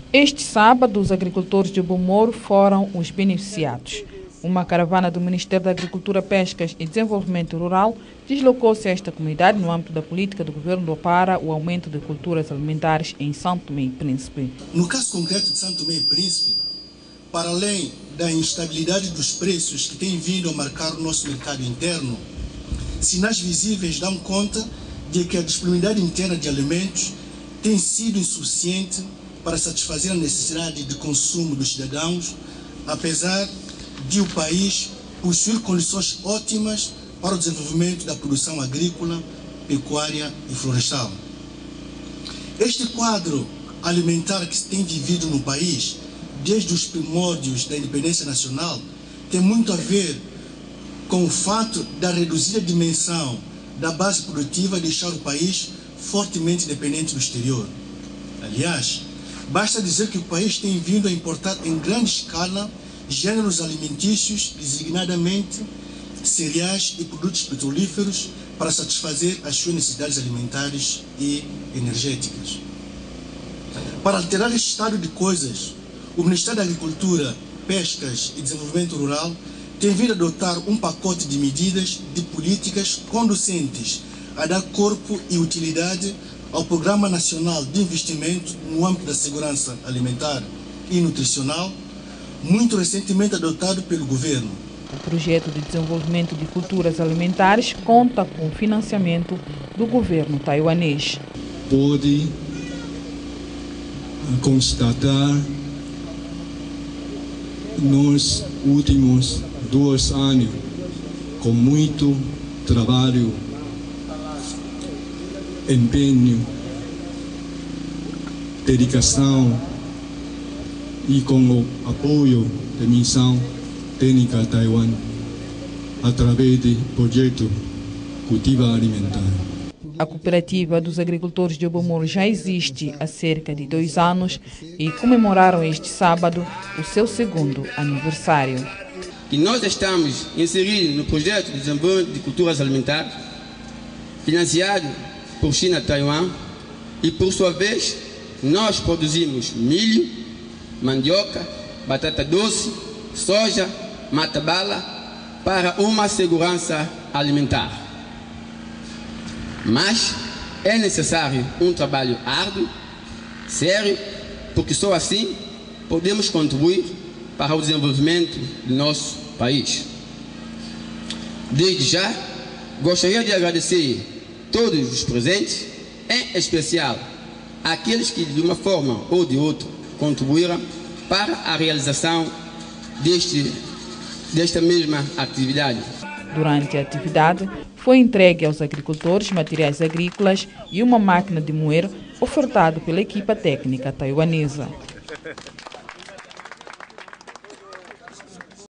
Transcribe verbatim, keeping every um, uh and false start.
Este sábado, os agricultores de Obumoro foram os beneficiados. Uma caravana do Ministério da Agricultura, Pescas e Desenvolvimento Rural deslocou-se a esta comunidade no âmbito da política do governo do para o aumento de culturas alimentares em São Tomé e Príncipe. No caso concreto de São Tomé e Príncipe, para além da instabilidade dos preços que tem vindo a marcar o nosso mercado interno, sinais visíveis dão conta de que a disponibilidade interna de alimentos tem sido insuficiente para satisfazer a necessidade de consumo dos cidadãos, apesar de o país possuir condições ótimas para o desenvolvimento da produção agrícola, pecuária e florestal. Este quadro alimentar que se tem vivido no país desde os primórdios da independência nacional tem muito a ver com o fato da reduzida dimensão da base produtiva deixar o país fortemente dependente do exterior. Aliás, basta dizer que o país tem vindo a importar em grande escala gêneros alimentícios, designadamente cereais e produtos petrolíferos, para satisfazer as suas necessidades alimentares e energéticas. Para alterar este estado de coisas, o Ministério da Agricultura, Pescas e Desenvolvimento Rural tem vindo a adotar um pacote de medidas de políticas conducentes a dar corpo e utilidade ao Programa Nacional de Investimento no âmbito da segurança alimentar e nutricional, muito recentemente adotado pelo governo. O projeto de desenvolvimento de culturas alimentares conta com o financiamento do governo taiwanês. Pode constatar nos últimos dois anos, com muito trabalho, empenho, dedicação e com o apoio da Missão Técnica Taiwan, através do projeto Cultiva Alimentar. A cooperativa dos agricultores de Obumoro já existe há cerca de dois anos e comemoraram este sábado o seu segundo aniversário. E nós estamos inseridos no projeto de desenvolvimento de culturas alimentares, financiado por China Taiwan, e por sua vez nós produzimos milho, mandioca, batata doce, soja, mata-bala para uma segurança alimentar. Mas é necessário um trabalho árduo, sério, porque só assim podemos contribuir para o desenvolvimento do nosso país. Desde já, gostaria de agradecer todos os presentes, em especial aqueles que de uma forma ou de outra contribuíram para a realização deste, desta mesma atividade. Durante a atividade, foi entregue aos agricultores materiais agrícolas e uma máquina de moer ofertado pela equipa técnica taiwanesa.